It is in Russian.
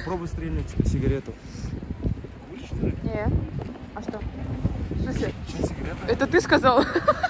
Попробуй стрельнуть сигарету. Не. А что? В смысле? Что, сигарета? Это ты сказал?